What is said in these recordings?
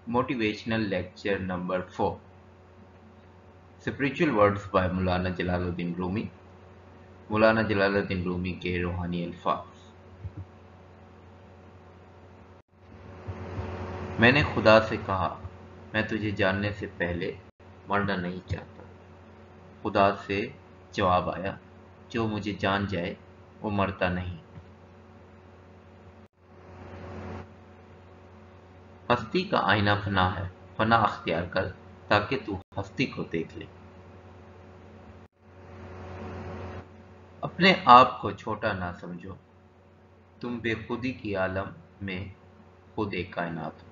Motivational lecture number 4. Spiritual words by Maulana Jalaluddin Rumi. मौलाना जलालुद्दीन रूमी के रूहानी अल्फाज। मैंने खुदा से कहा, मैं तुझे जानने से पहले मरना नहीं चाहता। खुदा से जवाब आया, जो मुझे जान जाए वो मरता नहीं। हस्ती का आईना फना है, फना अख्तियार कर ताकि तू हस्ती को देख ले। अपने आप को छोटा ना समझो, तुम बेखुदी की आलम में खुद एक कायनात हो।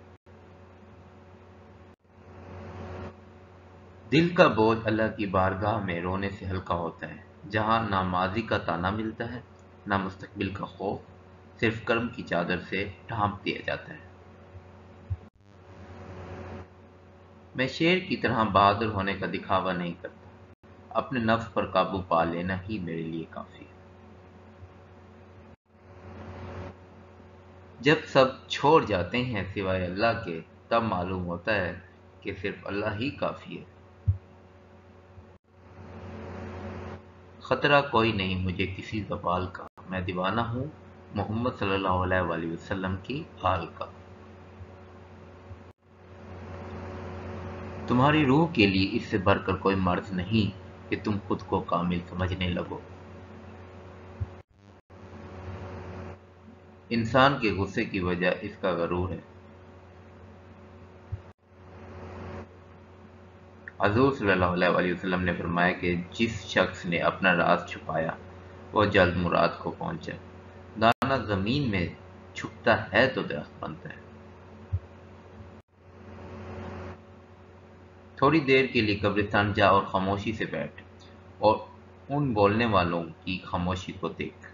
दिल का बोझ अल्लाह की बारगाह में रोने से हल्का होता है, जहां ना माजी का ताना मिलता है, ना मुस्तकबिल का खौफ, सिर्फ कर्म की चादर से ढांप दिया जाता है। मैं शेर की तरह बहादुर होने का दिखावा नहीं करता, अपने नफ्स पर काबू पा लेना ही मेरे लिए काफी है। जब सब छोड़ जाते हैं सिवाय अल्लाह के, तब मालूम होता है कि सिर्फ अल्लाह ही काफी है। खतरा कोई नहीं मुझे किसी ज़वाल का, मैं दीवाना हूँ मोहम्मद सल्लल्लाहु अलैहि वसल्लम की आल का। तुम्हारी रूह के लिए इससे बढ़कर कोई मर्ज नहीं कि तुम खुद को कामिल समझने लगो। इंसान के गुस्से की वजह इसका गरूर है। हज़ूर सल्लल्लाहु अलैहि वसल्लम ने फरमाया कि जिस शख्स ने अपना राज छुपाया वो जल्द मुराद को पहुंचा। दाना जमीन में छुपता है तो दरख्त बनता है। थोड़ी देर के लिए कब्रिस्तान जा और खामोशी से बैठ और उन बोलने वालों की खामोशी को देख।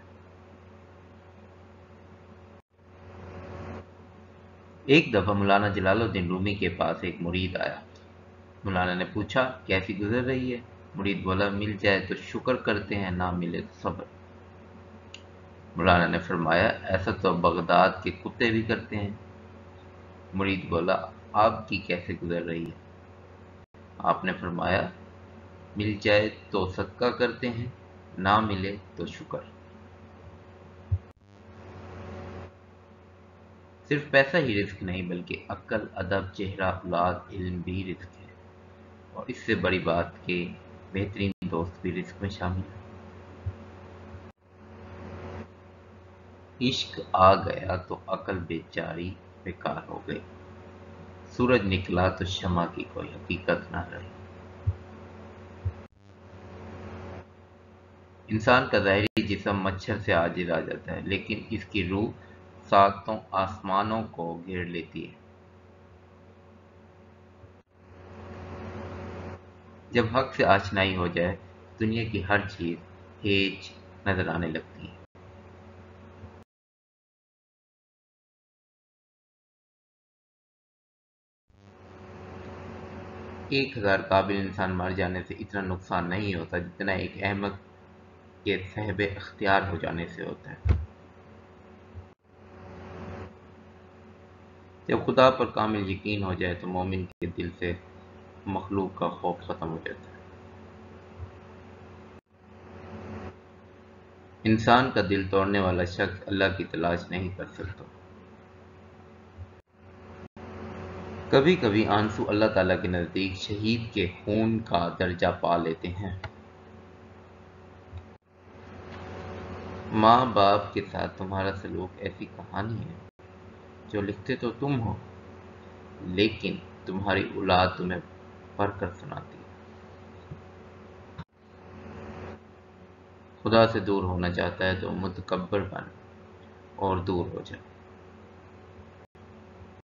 एक दफा मौलाना जलालुद्दीन रूमी के पास एक मुरीद आया। मौलाना ने पूछा, कैसी गुजर रही है? मुरीद बोला, मिल जाए तो शुक्र करते हैं, ना मिले तो सब्र। मौलाना ने फरमाया, ऐसा तो बगदाद के कुत्ते भी करते हैं। मुरीद बोला, आपकी कैसे गुजर रही है? आपने फरमाया, मिल जाए तो सदका करते हैं, ना मिले तो शुक्र। सिर्फ पैसा ही रिस्क नहीं, बल्कि अक्ल, अदब, चेहरा, औलाद, इल्म भी रिस्क है। और इससे बड़ी बात कि बेहतरीन दोस्त भी रिस्क में शामिल है। इश्क आ गया तो अक्ल बेचारी बेकार हो गई। सूरज निकला तो शमा की कोई हकीकत ना रही। इंसान का ज़ाहिरी जिस्म मच्छर से आजिज आ जाता है, लेकिन इसकी रूह सातों आसमानों को घेर लेती है। जब हक से आशनाई हो जाए, दुनिया की हर चीज हेज नजर आने लगती है। 1000 काबिल इंसान मर जाने से इतना नुकसान नहीं होता जितना एक अहमक के साहिब इख्तियार हो जाने से होता है। जब खुदा पर कामिल यकीन हो जाए तो मोमिन के दिल से मखलूक का खौफ खत्म हो जाता है। इंसान का दिल तोड़ने वाला शख्स अल्लाह की तलाश नहीं कर सकता। कभी कभी आंसू अल्लाह ताला के नज़दीक शहीद के खून का दर्जा पा लेते हैं। माँ बाप के साथ तुम्हारा सलूक ऐसी कहानी है जो लिखते तो तुम हो, लेकिन तुम्हारी औलाद तुम्हें पढ़कर सुनाती है। खुदा से दूर होना चाहता है तो मुतकब्बर बन और दूर हो जा।